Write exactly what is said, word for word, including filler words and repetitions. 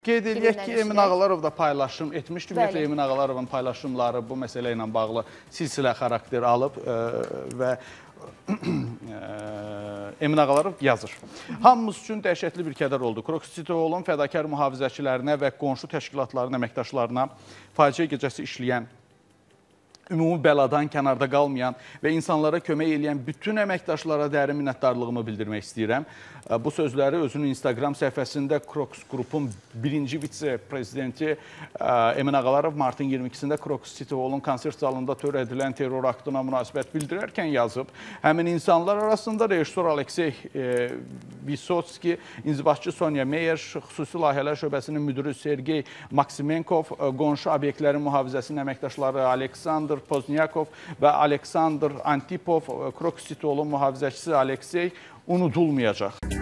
Qeyd edək ki, Emin Ağalarov da paylaşım etmişdi. Ümumiyyətlə, Emin Ağalarovun paylaşımları bu məsələ ilə bağlı silsilə xarakter alıb və Emin Ağalarov yazır. Hamımız üçün dəhşətli bir kədər oldu. Kroks-City-oğlunun fədakar mühafizəçilərinə və qonşu təşkilatların əməkdaşlarına faciə gecəsi işləyən, ümumi bəladan kənarda qalmayan və insanlara kömək edən bütün əməkdaşlara dərin minnətdarlığımı bildirmək istəyirəm. Bu sözləri özünün Instagram səhifəsində Kroks qrupun birinci vitse-prezidenti Emin Ağalarov martın iyirmi ikisində Kroks-City-oğlunun konsert zalında törədilən terror aktına münasibət bildirərkən yazıb. Həmin insanlar arasında rejissor Aleksey Visotski, inzibatçı Sonya Meyer, xüsusi layihələr şöbəsinin müdürü Sergey Maksimenkov, qonşu obyektlərin mühafizəsinin əməkdaşları Aleksandr Poznyakov və Aleksandr Antipov, Kroks-City-oğlunun mühafizəçisi Aleksey unudulmayacaq.